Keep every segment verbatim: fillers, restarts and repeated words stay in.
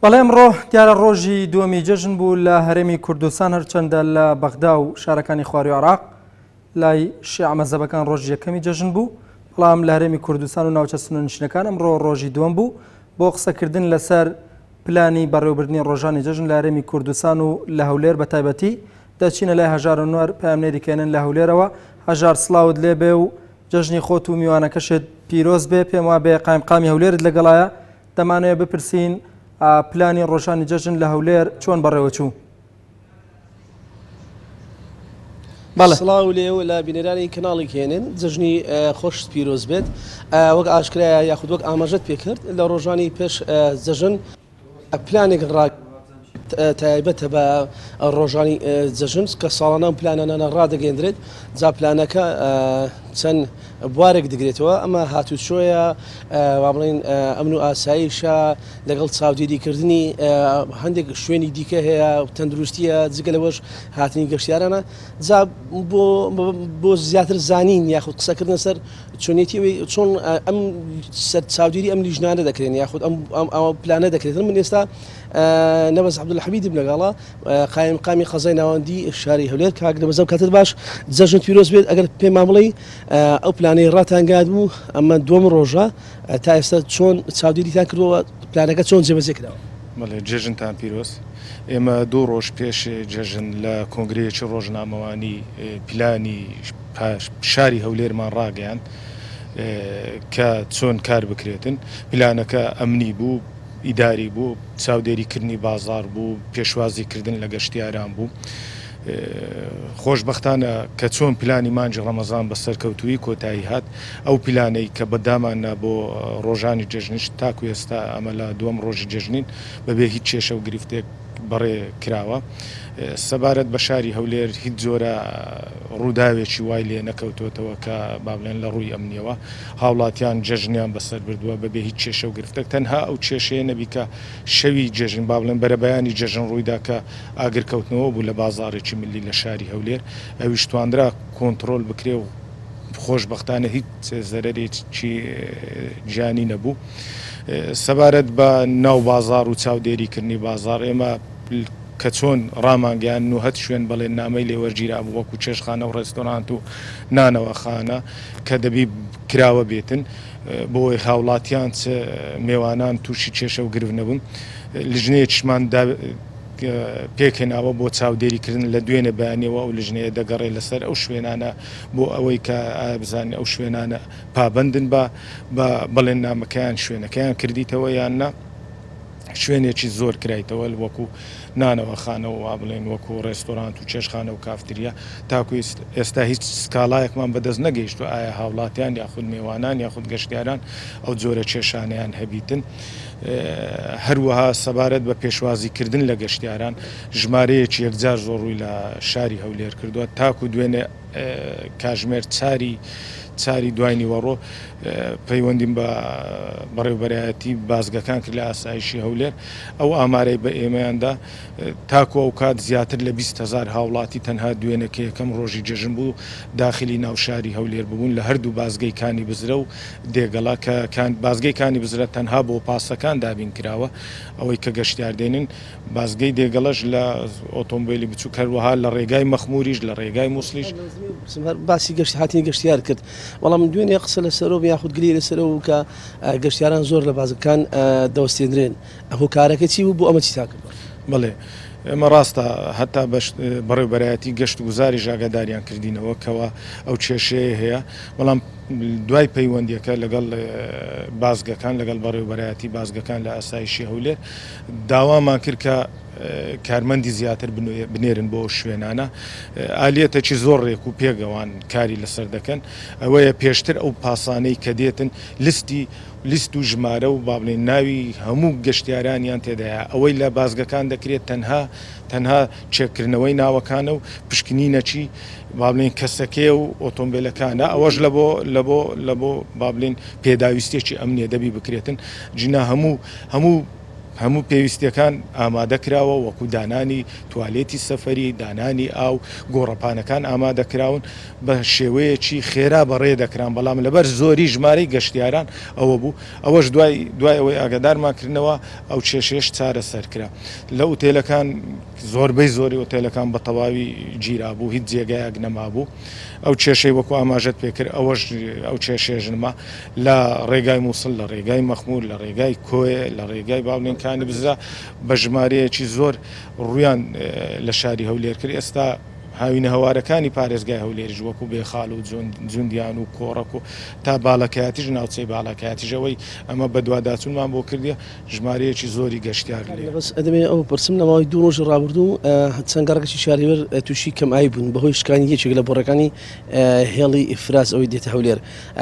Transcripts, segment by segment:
بەڵێ ئەمڕۆ دیارە ڕۆژی دووەمی جەژن بوو لە هەرێمی کوردستان هەرچەندە لە بەغدا و شارەکانی خواروی عێراق لای شیع مەزهبەکان ڕۆژی یەکەمی جەژن بوو، بەڵام لە هەرێمی کوردستان و ناوچە سنوورنشینەکان ئەمڕۆ ڕۆژی دووەم بوو بۆ قسەکردن لەسەر پلانی بەڕێوەبردنی ڕۆژانی جەژن لە هەرێمی کوردستان و لە هەولێر بە تایبەتی دەچینە لای هەژار نوێر پامنێری کێنن لە هەولێرەوە. هەژار سڵاوت لێ بێ و جەژنی خۆت و میوانەکەشت پیرۆز بێ. پێم وا بێ قایمقامی هەولێرت لەگەڵایە، دەمانەوێت بپرسین پلانی ڕۆژانی جەژن لە هەولێر چۆن بەڕێوە چوو؟ سڵاو لێ و لە بینەرانی کەناڵی کێنن جەژنی خۆش پیرۆز بێت. وەک ئاشکرایە یاخود وەک ئاماژەت پێکرد لە ڕۆژانی پێش جەژن پلانێک ڕاک تایبەتە بە ڕۆژانی جەژن کە ساڵانە پلانانە ڕادەگەێنرێت. جا پلانەکە چەند بوارێک دەگرێتەوە، ئەمە هاتوچۆیە وا بڵێن ئەمن و ئاساییشە لەگەڵ چاودێریکردنی هەندێک شوێنی دیکە هەیە و تەندروستیە جگە لەوەش هاتنی گەشتیارانە. جا بۆ زیاتر زانین یاخود قسەکردن سەر چۆنێتی چۆن ئەم سەر چاودێری ئەم لیژنانە دەکرێن یاخود ئەم پلانە دەکرێتن. من ئێستا نەبەز عەبدولحەمیدم لەگەڵا قایمقامی خەزای ناوەندی شاری هەولێر کاک نەبەزەم کاتت باش جەژن پیرۆز بێت. ئەگەر پێمان بڵێ ئەو پلانەی ڕاتانگات بوو ئەمە دووەم ڕۆژە تا ئێستا چۆن چاودێریتان کردەوە، پلانەکە چۆن جێبەجێ کراوە؟ بەڵێ جێژنتان پیرۆز. ئێمە دوو ڕۆژ پێش جەژن لە کۆنگرەیەکی ڕۆژنامەوانی پلانی شاری هەولێرمان ڕاگەیاند کە چۆن کار بکرێتن. پلانەکە ئەمنی بوو، ئیداری بوو، چاودێریکردنی بازار بوو، پێشوازیکردن لە گەشتیاران بوو. خۆشبەختانە کە چۆن پلانی مانجی ڕەمەزان بە سەرکەوتووی کۆتایی هات، ئەو پلانەی کە بەدامانە بۆ ڕۆژانی جەژنیش تاکو ئێستا ئەمە لە دووەم ڕۆژی جەژنین بەبێ هیچ کێشە و گرفتێک بەڕێ کراوە. سەبارەت بە شاری هەولێر هیچ جۆرە ڕووداوێکی وای لێ نەکەوتوتەوە کە با بڵێن لە ڕووی ئەمنیەوە هاوڵاتیان جەژنیان بەسەر بردووە بەبێ هیچ کێشە و گرفتێک. تەنها ئەو کێشەیە نەبی کە شەوی جەژن با بڵێن بەرەبەیانی جەژن ڕوویدا کە ئاگرکەوتنەوە بوو لە بازاڕێکی ملی لە شاری هەولێر، ئەویش توانرا کۆنتترۆل بکرێ و خۆشبەختانە هیچ زەرەرێکی گیانی نەبوو. سەبارەت بە ناو بازار و چاودێریکردنی بازار ئێمە کە چۆن ڕامانگەیان و هەت شوێن بڵێن نامەی لێوەرگیرا بوو وەکو چێشخانە و ڕێستۆرانت و نانەوەخانە کە دەبی کراوە بێتن بۆی هاوڵاتیان میێوانان تووشی کێشە و گرف نەبوون. لیژنەیەکیشمان پێکهێناوە بۆ چاودێریکردن لە دوێنێ بەیانیەوە ئەو لیژنەیە دەگەڕێ لەسەر ئەو شوێنانە بۆ ئەوەی کە بزانێ ئەو شوێنانە پابندن بە بەڵێن نامەکەیان شوێنەکەیان کردیتەوە یان نا شوێنێکی زۆر کرایتەوە وەکو نانەوەخانە و وا بڵێن وەکو ڕێستۆرانت و چێشخانە و کافتریا. تاکو ئێستا هیچ سکاڵایەکمان بەدەست نەگەیشت و ئایا هاوڵاتیان یاخود میێوانان یاخود گەشتیاران ئەو جۆرە کێشانیان هەبیتن. هەروەها سەبارەت بە پێشوازیکردن لە گەشتیاران ژمارەیەکی یەکجار زۆر ڕووی لە شاری هەولێر کردووە تاکو دوێنێ کاژمێر چاری چاری دوای وەڕۆ پەیوەندیم بە بەڕێوەبەرایەتی بازگەکان کرد لە ئاسایشی هەولێر. ئەو ئامارەی بە ئێمەیاندا تاکو ئەو کات زیاتر لە بیست هەزار هاوڵاتی تەنها دوێنێکە یەکەم ڕۆژی جەژن بوو داخلی ناوشاری هەولێر ببوون لە هەردوو بازگەی کانی بزرە و دێگەڵا کە بازگەی کانی بزرە تەنها بۆ پاسەکان دابین کراوە ئەوەی کە گەشتیار دێنن. بازگەی دێگەڵەش لە ئۆتۆمبیلی بچوو کەروەها لە ڕێگای مەخموریش لە ڕێگای مووسلیش باسی گەشت هاتنی گەشتیار کرد. وەڵام دوێنێ قسە لەسەرەوە یاخود گری لەسەرەوە کە گەشتیاران زۆر لە بازەکان دەوەستێنرێن. ئەو کارەکە چی بوو بۆ ئەمە چی تا کرد؟ بڵێ ئێمە ڕاستە هەتا بەڕێوەبەرایەتی گەشت گوزاری ژاگەداریان کردینەوە کەەوە ئەو کێشەیە هەیە. بەڵام دوای پەیوەندیەکە لەگەڵ بازگەکان لەگەڵ بەڕێوەبەرایەتی بازگەکان لە ئاسایشی هەولێر داوامان کرد کە کارمەندی زیاتر بنێرن بۆ شوێنانە. ئالێتەکی زۆر ڕێک و پێگەوان کاری لەسەر دەکەن. ئەوەیە پێشتر ئەو پاسانەی کە دێتن لیستی لیست و ژمارە و بابلێن ناوی هەموو گەشتیارانیان تێدایە. ئەوەی لە بازگەکان دەکرێت تەنها تەنها چێکردنەوەی ناوەکانە و پشکنینەچی بابلین کەسەکەی و ئۆتۆمبیلەکانە ئەوەش لە بۆ لە بۆ لە بۆ بابلین پێداویستێکی ئەمنیە دەبی بکرێتن. جینا هەموو هەموو هەموو پێویستیەکان ئامادەکراوە وەکو دانانی توالێتی سەفەری دانانی ئاو گۆڕەپانەکان ئامادەکراون بە شێوەیەکی خێرا بەڕێ دەکران بەڵام لەبەر زۆری ژمارەی گەشتیاران ئەوە بوو ئەوەش دوای دوای ئەوەی ئاگادارماکردنەوە ئەو کێشەیەش چارە سەرکرا لە ئوتێلەکان زۆربەی زۆری ئۆتێلەکان بە تەواوی گیرابوو هیچ جێگایەک نەمابوو ئەو کێشەی وەکو ئاماژەت پێکرد ئەوەش ئەو کێشێژنمە لە ڕێگای مووسڵ لە ڕێگای مەخمور لە ڕێگای کۆیە لە ڕێگای باڵێنکانی بزرا بە ژمارەیەکی زۆر ڕویان لە شاری هەولێر کرد ئێستا هاوینە هەوارەکانی پارێزگای هەولێریش وەکو بێخاڵ و جوندیان و کۆڕک و تا باڵەکەیاتیش ناوچەی باڵەکەیاتیژەوەی ئەمە بە دوواداچونمان بۆ کردیە ژمارەیەکی زۆری گەشتیار لێ بەس ئەدەمێ ئەو پرسم لەماوەی دوو ڕۆژ ڕابردوو چەند گەڕێکی شاریوەر تووشی کەم ئای بوون بەهۆی شکانی یەکێک لە بۆڕەکانی هێڵی ئیفراز ئەوەی دێتە هەولێر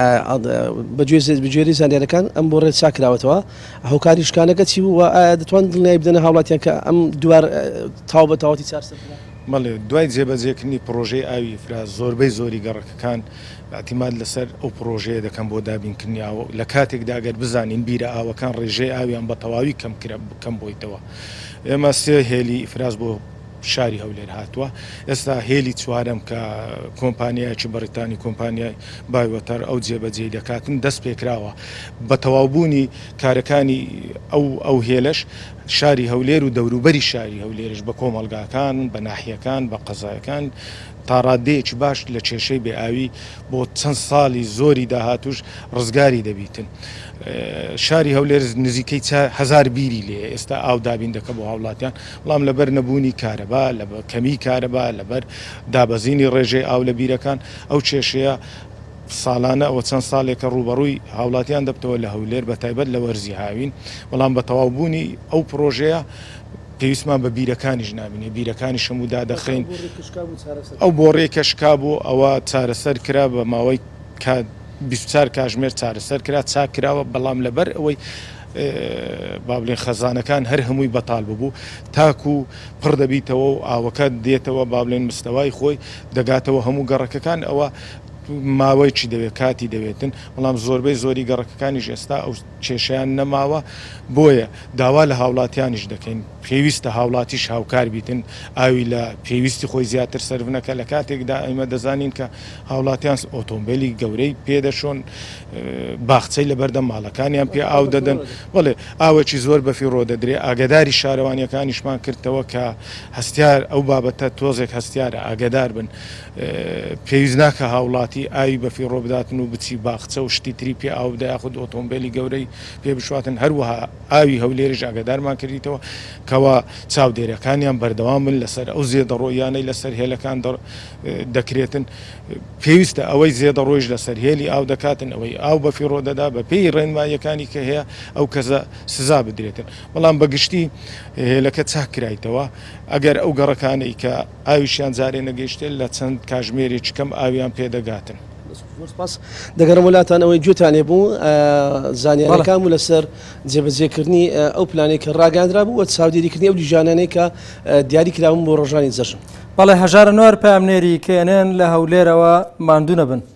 بەگوێری زانیارەکان ئەم بۆ ڕێت چاکراوەتەوە هەوکاری شکانەکە چی بوو دەتوان دڵنیای بدەنە هاوڵاتیان کە ئەم دوار تاو بە تاواتی چارسەر مەڵێ دوای جێبەجێکردنی پرۆژەی ئاوی ئیفراز زۆربەی زۆری گەڕەکەکان ئاعتیماد لەسەر ئەو پرۆژەیە دەکەم بۆ دابینکردنیاوە لە کاتێکدا گەر بزانین بیرە ئاوەکان ڕێژەی ئاویان بە تەواوی کەم کرا بکەم بۆیتەوە ئێمە سێ هێلی ئیفراز بۆ شاری هەولێر هاتووە ئێستا هێلی چوارەم کە کۆمپانیایکی بەریتانی کۆمپانیای بایوەتەر ئەو جێبەجێ دەکاتن دەست پێکراوە بە تەواوبوونی کارەکانی ئەو ئەو هێلش شاری هەولێر و دەوروبەری شاری هەولێرش بە کۆمەلگاکان بە ناحیەکان بە قەزایەکان تا ڕادەیەکی باش لە کێشەی بێئاوی بۆ چەند ساڵی زۆری داهاتوش ڕزگاری دەبیتن شاری هەولێر نزیکەی هەزار بیری لێ ئێستا ئاو دابین دەکە بۆ هاوڵاتیان بەڵام لەبەر نەبوونی کارەبا لە کەمی کارەبا لەبەر دابەزینی ڕێژەی ئاو لە بیرەکان ئەو کێشەیە ساڵانە ئەوە چەند ساڵێکە ڕوبەڕووی هاوڵاتیان دەبتەوە لە هەولێر بە تایبەت لە وەرزی هاوین بەڵام بە تەواوبوونی ئەو پرۆژەیە پێویستمان بە بیرەکانیش نامینێ بیرەکانی شەمودا دەخین ئەو بۆ ڕێکەشکا بوو ئەوە چارەسەر کرا بە ماوەی بیست و چوار کاتژمێر چارەسەر کرا چاک کراوە بەڵام لەبەر ئەوەی با بڵێن خەزانەکان هەر هەمووی بەتاڵ ببوو تاکو پڕ دەبیتەوە و ئاوەکە دێتەوە با بڵێن مستەوای خۆی دەگاتەوە هەموو گەڕەکەکان ئەوە ماوەیەکی دەوێت کاتی دەوێتن بەڵام زۆربەی زۆری گەڕەکەکانیش ئێستا ئەو کێشیان نەماوە بۆیە داوا لە هاوڵاتیانیش دەکەین پێویستە هاوڵاتیش هاوکار بیتن ئاوی لە پێویستی خۆی زیاتر سەرنەکە لە کاتێکدا ئەمە دەزانین کە هاوڵاتیان ئۆتۆمبیلی گەورەی پێدەشۆن باخچەی لە بەردەم ماڵەکانیان پێ ئاو دەدەن بڵێ ئاوەکی زۆر بەفی ڕۆدەدرێ ئاگداری شارەوانیەکانیشمان کردەوە کە هەستیار ئەو بابەتە تۆزێک هەستیارە ئاگدار بن پێویست ناکە هاوڵاتی ئاوی بەفی ڕۆبداتن و بچی باخچە و شتی تری پێ ئاو بدە یاخود ئۆتۆمبیلی گەورەی پێ بشواتن هەروەها ئاوی هەولێریش ئاگدارمان کردیتەوە کەوا چاودێرەکانیان بەردەوام بن لەسەر ئەو زێدەڕۆیانەی لەسەر هێلەکان دەکرێتن پێویستە ئەوەی زێدەڕۆیش لەسەر هێلی ئاو دەکاتن ئەوەی ئاو بەفی ڕۆدەدا بە پێی ڕێنماییەکانی کە هەیە ئەو کەزە سزا بدرێتن بەڵام بەگشتی هێلەکە چاکرایتەوە ئەگەر ئەو گەڕەکانەی کە ئاویشیان جارێ نەگەیشتێت لە چەند کاژمێرێکی کەم ئاویان پێدەگاتن دەگەڕم وڵاتان ئەوەی گوێتانێ بوو زانیارەکان و لەسەر جێبەجێکردنی ئەو پلانێک کە ڕاگەاندرا بوو وە چاودێریکردنی ئەو لیژانانەی کە دیاری کراون بۆ ڕۆژانی جەژن بەڵێ هەژارە نوار پامنێری کێنێن لە هەولێرەوە ماندوو نەبن